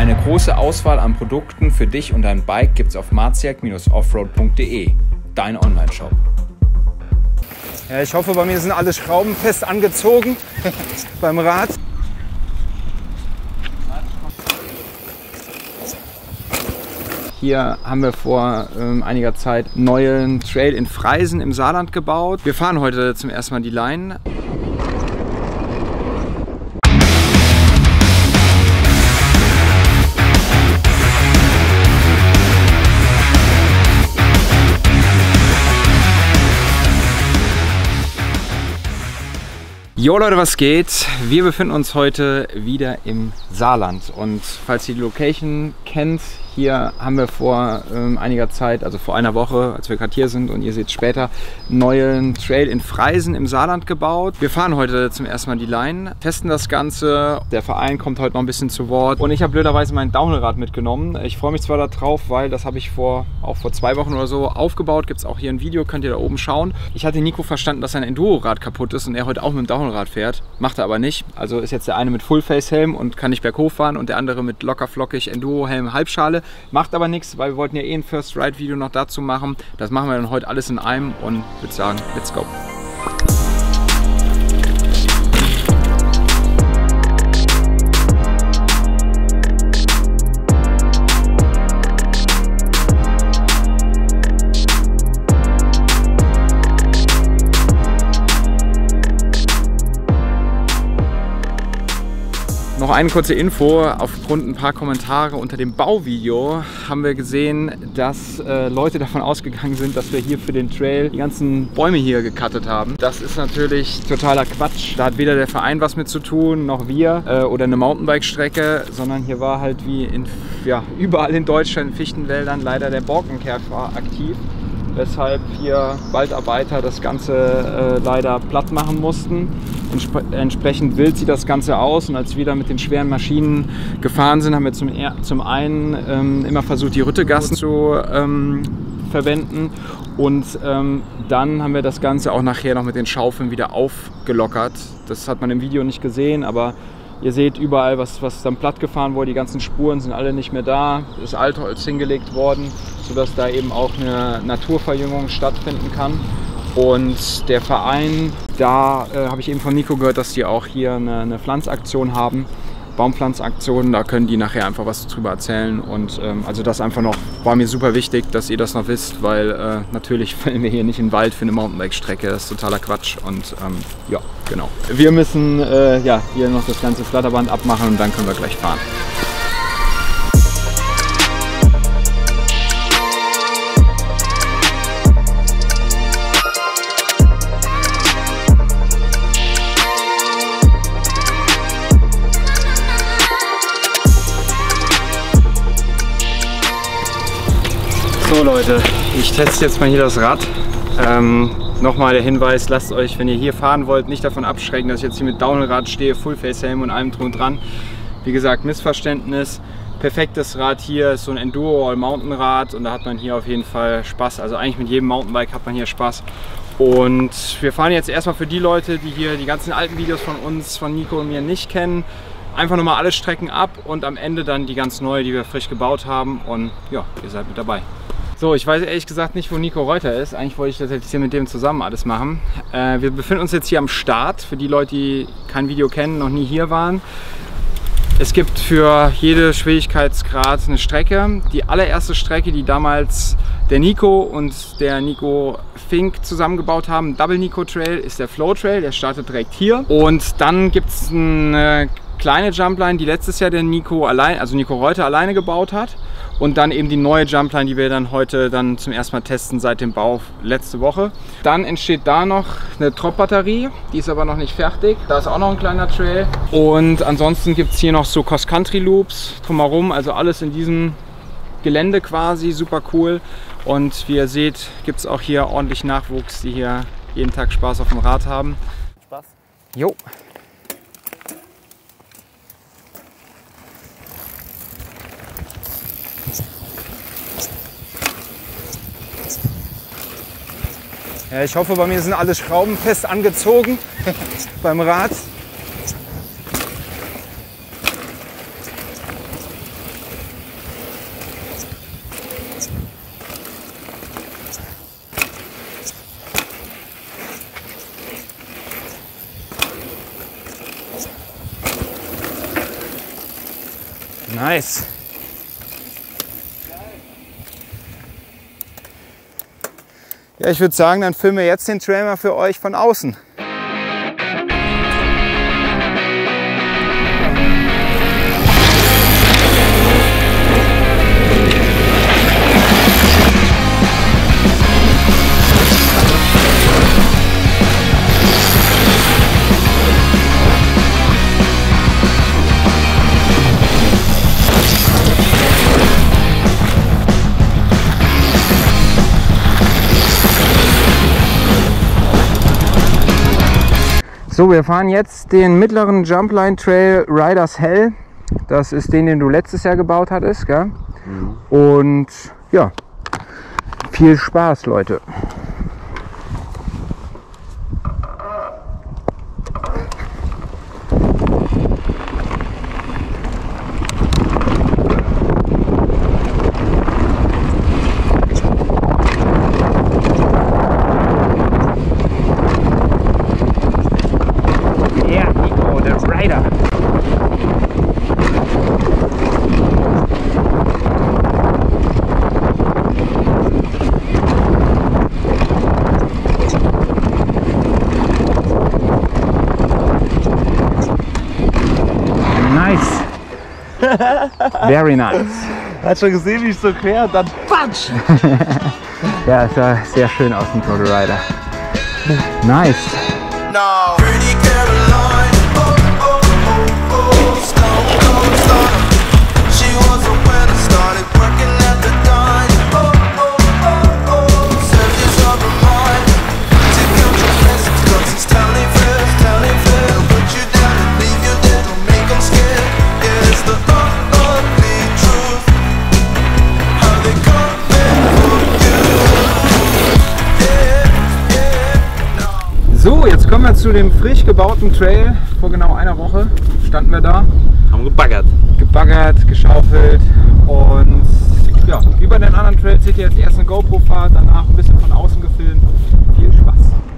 Eine große Auswahl an Produkten für dich und dein Bike gibt's auf marziak-offroad.de, dein Online-Shop. Ja, ich hoffe, bei mir sind alle Schrauben fest angezogen beim Rad. Hier haben wir vor einiger Zeit einen neuen Trail in Freisen im Saarland gebaut. Wir fahren heute zum ersten Mal die Line. Jo Leute, was geht? Wir befinden uns heute wieder im Saarland und falls ihr die Location kennt, hier haben wir vor einiger Zeit, also vor einer Woche, als wir gerade hier sind und ihr seht später, einen neuen Trail in Freisen im Saarland gebaut. Wir fahren heute zum ersten Mal die Line, testen das Ganze. Der Verein kommt heute noch ein bisschen zu Wort und ich habe blöderweise mein Downhillrad mitgenommen. Ich freue mich zwar darauf, weil das habe ich auch vor 2 Wochen oder so aufgebaut. Gibt es auch hier ein Video, könnt ihr da oben schauen. Ich hatte Nico verstanden, dass sein Enduro-Rad kaputt ist und er heute auch mit dem Downhillrad fährt. Macht er aber nicht. Also ist jetzt der eine mit Full-Face-Helm und kann nicht berghoch fahren und der andere mit locker flockig Enduro-Helm Halbschale. Macht aber nichts, weil wir wollten ja eh ein First-Ride-Video noch dazu machen. Das machen wir dann heute alles in einem und ich würde sagen, let's go! Noch eine kurze Info, aufgrund ein paar Kommentare unter dem Bauvideo haben wir gesehen, dass Leute davon ausgegangen sind, dass wir hier für den Trail die ganzen Bäume hier gecuttet haben. Das ist natürlich totaler Quatsch. Da hat weder der Verein was mit zu tun, noch wir oder eine Mountainbike-Strecke, sondern hier war halt wie überall in Deutschland in Fichtenwäldern leider der Borkenkäfer aktiv, weshalb hier Waldarbeiter das Ganze leider platt machen mussten. Entsprechend wild sieht das Ganze aus und als wir da mit den schweren Maschinen gefahren sind, haben wir zum einen immer versucht, die Rüttegassen zu verwenden und dann haben wir das Ganze auch nachher noch mit den Schaufeln wieder aufgelockert. Das hat man im Video nicht gesehen, aber ihr seht überall, was dann platt gefahren wurde, die ganzen Spuren sind alle nicht mehr da, ist Altholz hingelegt worden, sodass da eben auch eine Naturverjüngung stattfinden kann. Und der Verein, da habe ich eben von Nico gehört, dass die auch hier eine Pflanzaktion haben, Baumpflanzaktion, da können die nachher einfach was drüber erzählen und also das einfach noch, war mir super wichtig, dass ihr das noch wisst, weil natürlich fallen wir hier nicht in den Wald für eine Mountainbike-Strecke, das ist totaler Quatsch und ja, genau. Wir müssen hier noch das ganze Flatterband abmachen und dann können wir gleich fahren. So Leute, ich teste jetzt mal hier das Rad. Nochmal der Hinweis, lasst euch, wenn ihr hier fahren wollt, nicht davon abschrecken, dass ich jetzt hier mit Downhillrad stehe, Full-Face-Helm und allem drum und dran. Wie gesagt, Missverständnis. Perfektes Rad hier ist so ein Enduro-All-Mountain-Rad und da hat man hier auf jeden Fall Spaß. Also eigentlich mit jedem Mountainbike hat man hier Spaß. Und wir fahren jetzt erstmal für die Leute, die hier die ganzen alten Videos von uns, von Nico und mir nicht kennen, einfach nochmal alle Strecken ab und am Ende dann die ganz neue, die wir frisch gebaut haben und ja, ihr seid mit dabei. So, ich weiß ehrlich gesagt nicht, wo Nico Reuter ist. Eigentlich wollte ich das jetzt hier mit dem zusammen alles machen. Wir befinden uns jetzt hier am Start, für die Leute, die kein Video kennen, noch nie hier waren. Es gibt für jede Schwierigkeitsgrad eine Strecke. Die allererste Strecke, die damals der Nico und der Nico Fink zusammengebaut haben, Double Nico Trail, ist der Flow Trail. Der startet direkt hier. Und dann gibt es eine kleine Jumpline, die letztes Jahr der Nico Reuter alleine gebaut hat. Und dann eben die neue Jumpline, die wir dann heute zum ersten Mal testen seit dem Bau letzte Woche. Dann entsteht da noch eine Top-Batterie, die ist aber noch nicht fertig. Da ist auch noch ein kleiner Trail. Und ansonsten gibt es hier noch so Cross-Country-Loops drumherum, also alles in diesem Gelände quasi, super cool. Und wie ihr seht, gibt es auch hier ordentlich Nachwuchs, die hier jeden Tag Spaß auf dem Rad haben. Spaß? Jo. Ja, ich hoffe, bei mir sind alle Schrauben fest angezogen beim Rad. Nice. Ja, ich würde sagen, dann filmen wir jetzt den Trail mal für euch von außen. So, wir fahren jetzt den mittleren Jumpline Trail Riders Hell. Das ist den du letztes Jahr gebaut hattest, gell? Mhm. Und ja, viel Spaß, Leute. Very nice. Hat schon gesehen, wie ich so quer und dann patsch! Ja, es sah sehr schön aus mit Road Rider. Nice. No. Pretty Caroline, oh, oh, oh, oh. Stone cold stunner. She was a winner, started working at the dine. Oh, oh, oh, oh. Surface of her mind. To count your blessings, 'cause he's telling fast, telling fast. Put you down and leave you there, don't make them scared. Yeah, it's the ugly truth. How they come back for you. Yeah, yeah, no. So, jetzt kommen wir zu dem frisch gebauten Trail. Vor genau einer Woche standen wir da. Haben gebaggert. Gebaggert, geschaufelt und ja, wie bei den anderen Trails seht ihr jetzt erst eine GoPro-Fahrt, danach ein bisschen von außen gefilmt. Viel Spaß.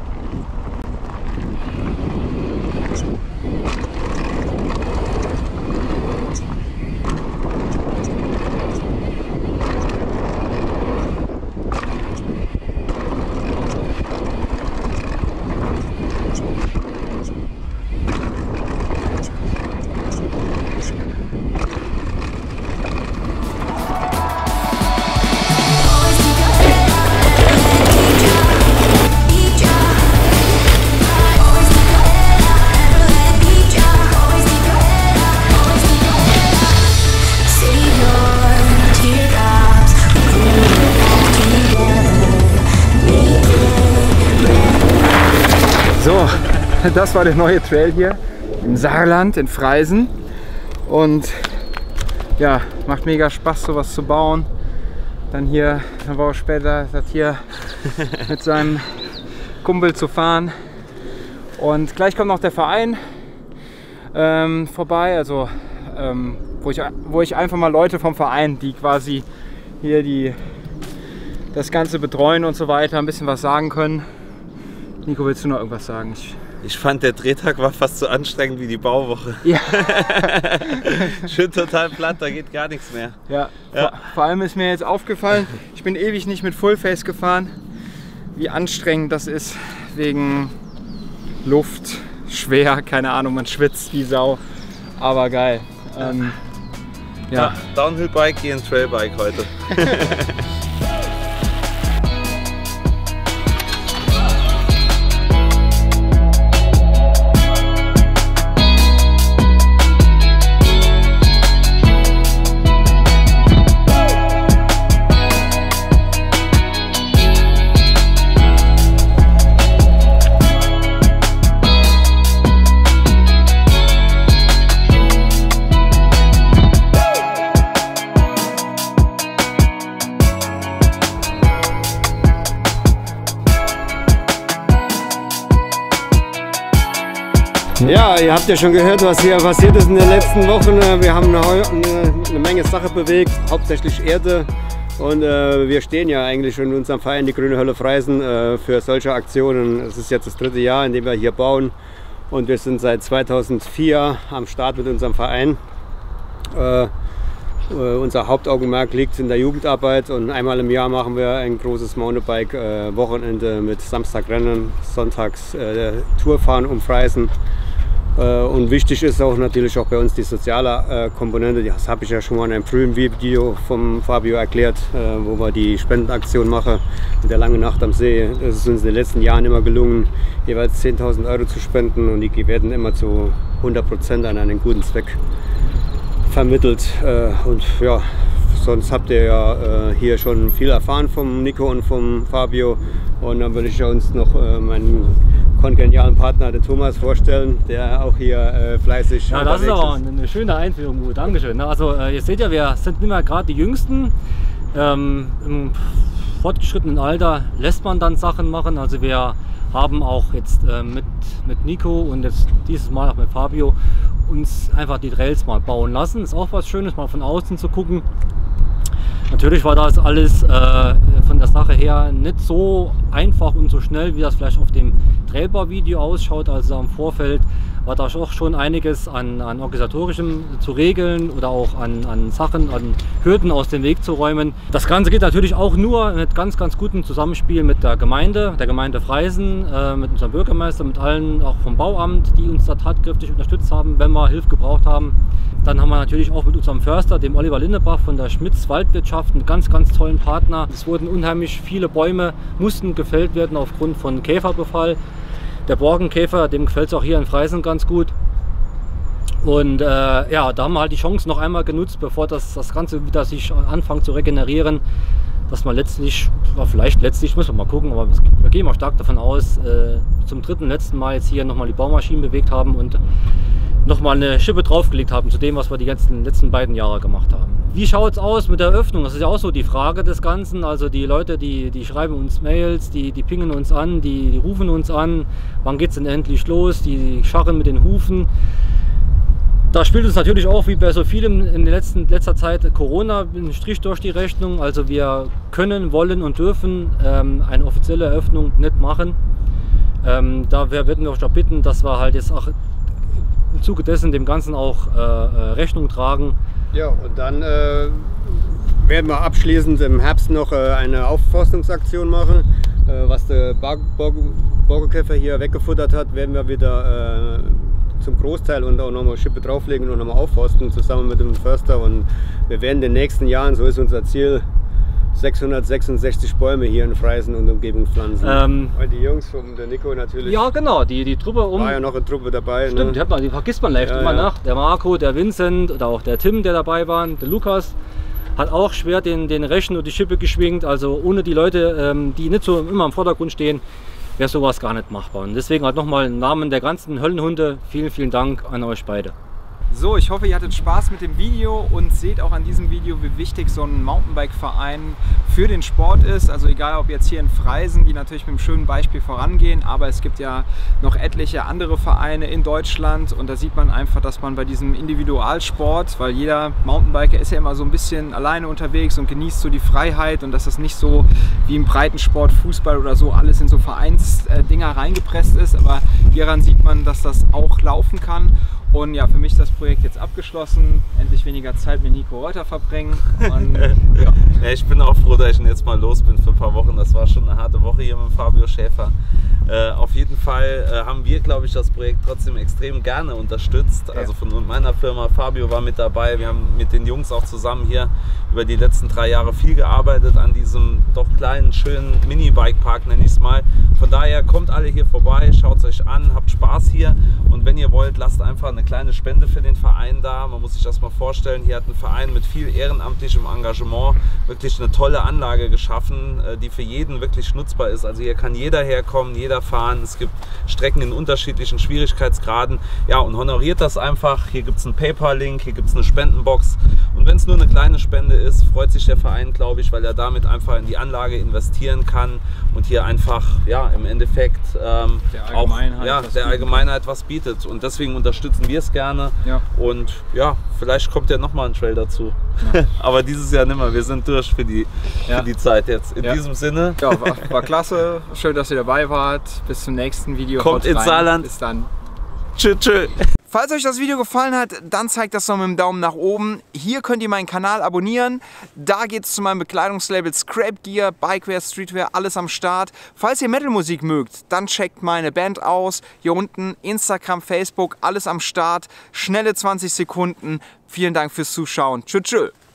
So, das war der neue Trail hier im Saarland, in Freisen. Und ja, macht mega Spaß, sowas zu bauen. Dann hier eine Woche später das hier mit seinem Kumpel zu fahren. Und gleich kommt noch der Verein vorbei, also wo ich einfach mal Leute vom Verein, die quasi hier das Ganze betreuen und so weiter, ein bisschen was sagen können. Nico, willst du noch irgendwas sagen? Ich fand, der Drehtag war fast so anstrengend wie die Bauwoche. Ja. Schön total platt, da geht gar nichts mehr. Ja, ja. Vor allem ist mir jetzt aufgefallen, ich bin ewig nicht mit Fullface gefahren, wie anstrengend das ist, wegen Luft, schwer, keine Ahnung, man schwitzt wie Sau, aber geil. Ja. Downhill-Bike gegen Trailbike heute. Ja, ihr habt ja schon gehört, was hier passiert ist in den letzten Wochen. Wir haben eine Menge Sache bewegt, hauptsächlich Erde. Und wir stehen ja eigentlich in unserem Verein, die Grüne Hölle Freisen, für solche Aktionen. Es ist jetzt das 3. Jahr, in dem wir hier bauen. Und wir sind seit 2004 am Start mit unserem Verein. Unser Hauptaugenmerk liegt in der Jugendarbeit und einmal im Jahr machen wir ein großes Mountainbike-Wochenende mit Samstagrennen, sonntags Tourfahren um Freisen. Und wichtig ist auch natürlich auch bei uns die soziale Komponente. Das habe ich ja schon mal in einem frühen Video vom Fabio erklärt, wo wir die Spendenaktion machen mit der langen Nacht am See. Es ist uns in den letzten Jahren immer gelungen, jeweils 10.000 € zu spenden und die werden immer zu 100% an einen guten Zweck vermittelt. Und ja, sonst habt ihr ja hier schon viel erfahren vom Nico und vom Fabio. Und dann würde ich uns noch meinen kongenialen Partner, den Thomas, vorstellen, der auch hier fleißig ja, das ist aber eine schöne Einführung, Uwe. Dankeschön. Also ihr seht ja, wir sind nicht mehr gerade die Jüngsten. Im fortgeschrittenen Alter lässt man dann Sachen machen. Also wir haben auch jetzt mit Nico und jetzt dieses Mal auch mit Fabio uns einfach die Trails mal bauen lassen. Ist auch was Schönes, mal von außen zu gucken. Natürlich war das alles von der Sache her nicht so einfach und so schnell, wie das vielleicht auf dem Trailbau-Video ausschaut. Also im Vorfeld war da auch schon einiges an organisatorischem zu regeln oder auch an Sachen, an Hürden aus dem Weg zu räumen. Das Ganze geht natürlich auch nur mit ganz gutem Zusammenspiel mit der Gemeinde Freisen, mit unserem Bürgermeister, mit allen auch vom Bauamt, die uns da tatkräftig unterstützt haben, wenn wir Hilfe gebraucht haben. Dann haben wir natürlich auch mit unserem Förster, dem Oliver Lindebach von der Schmitz Waldwirtschaft, einen ganz tollen Partner. Es wurden unheimlich viele Bäume, mussten gefällt werden aufgrund von Käferbefall. Der Borkenkäfer, dem gefällt es auch hier in Freisen ganz gut. Und ja, da haben wir halt die Chance noch einmal genutzt, bevor das Ganze wieder sich anfängt zu regenerieren, dass man letztlich, müssen wir mal gucken, aber wir gehen mal stark davon aus, zum letzten Mal jetzt hier nochmal die Baumaschinen bewegt haben und nochmal eine Schippe draufgelegt haben zu dem, was wir die letzten beiden Jahre gemacht haben. Wie schaut es aus mit der Eröffnung? Das ist ja auch so die Frage des Ganzen. Also die Leute, die schreiben uns Mails, die pingen uns an, die rufen uns an, wann geht es denn endlich los, die scharren mit den Hufen. Da spielt uns natürlich auch, wie bei so vielem in letzter Zeit, Corona einen Strich durch die Rechnung. Also wir können, wollen und dürfen eine offizielle Eröffnung nicht machen. Da werden wir auch bitten, dass wir halt jetzt auch im Zuge dessen dem Ganzen auch Rechnung tragen. Ja, und dann werden wir abschließend im Herbst noch eine Aufforstungsaktion machen. Was der Borkenkäfer hier weggefuttert hat, werden wir wieder zum Großteil und auch nochmal Schippe drauflegen und nochmal aufforsten zusammen mit dem Förster. Und wir werden in den nächsten Jahren, so ist unser Ziel, 666 Bäume hier in Freisen und Umgebung pflanzen. Und die Jungs von der Nico natürlich. Ja genau, die Truppe war ja noch eine Truppe dabei. Stimmt, ne? Die vergisst man leicht immer nach. Der Marco, der Vincent oder auch der Tim, der dabei war, der Lukas, hat auch schwer den Rechen und die Schippe geschwingt. Also ohne die Leute, die nicht so immer im Vordergrund stehen, wäre sowas gar nicht machbar. Und deswegen halt nochmal im Namen der ganzen Höllenhunde vielen Dank an euch beide. So, ich hoffe, ihr hattet Spaß mit dem Video und seht auch an diesem Video, wie wichtig so ein Mountainbike-Verein für den Sport ist. Also egal, ob jetzt hier in Freisen, die natürlich mit einem schönen Beispiel vorangehen, aber es gibt ja noch etliche andere Vereine in Deutschland und da sieht man einfach, dass man bei diesem Individualsport, weil jeder Mountainbiker ist ja immer so ein bisschen alleine unterwegs und genießt so die Freiheit und dass das nicht so wie im Breitensport, Fußball oder so alles in so Vereinsdinger reingepresst ist, aber hieran sieht man, dass das auch laufen kann. Und ja, für mich ist das Projekt jetzt abgeschlossen. Endlich weniger Zeit mit Nico Reuter verbringen. Und, ja. Ja, ich bin auch froh, dass ich jetzt mal los bin für ein paar Wochen. Das war schon eine harte Woche hier mit Fabio Schäfer. Auf jeden Fall haben wir, glaube ich, das Projekt trotzdem extrem gerne unterstützt. Ja. Also von meiner Firma, Fabio war mit dabei. Wir haben mit den Jungs auch zusammen hier über die letzten 3 Jahre viel gearbeitet an diesem doch kleinen, schönen Mini-Bike-Park, nenne ich es mal. Von daher kommt alle hier vorbei, schaut es euch an, habt Spaß hier und wenn ihr wollt, lasst einfach eine kleine Spende für den Verein da. Man muss sich das mal vorstellen, hier hat ein Verein mit viel ehrenamtlichem Engagement wirklich eine tolle Anlage geschaffen, die für jeden wirklich nutzbar ist. Also hier kann jeder herkommen, jeder fahren. Es gibt Strecken in unterschiedlichen Schwierigkeitsgraden. Ja, und honoriert das einfach. Hier gibt es einen PayPal-Link, hier gibt es eine Spendenbox. Und wenn es nur eine kleine Spende ist, freut sich der Verein, glaube ich, weil er damit einfach in die Anlage investieren kann und hier einfach, ja, im Endeffekt der Allgemeinheit was bietet. Und deswegen unterstützen wir es gerne. Ja. Und ja, vielleicht kommt ja nochmal ein Trail dazu. Ja. Aber dieses Jahr nicht mehr. Wir sind durch für die Zeit jetzt. In diesem Sinne. Ja, war klasse. Schön, dass ihr dabei wart. Bis zum nächsten Video. Kommt ins Saarland. Bis dann. Tschüss. Falls euch das Video gefallen hat, dann zeigt das doch mit dem Daumen nach oben. Hier könnt ihr meinen Kanal abonnieren. Da geht es zu meinem Bekleidungslabel Scrap Gear, Bikewear, Streetwear, alles am Start. Falls ihr Metalmusik mögt, dann checkt meine Band aus. Hier unten Instagram, Facebook, alles am Start. Schnelle 20 Sekunden. Vielen Dank fürs Zuschauen. Tschüss.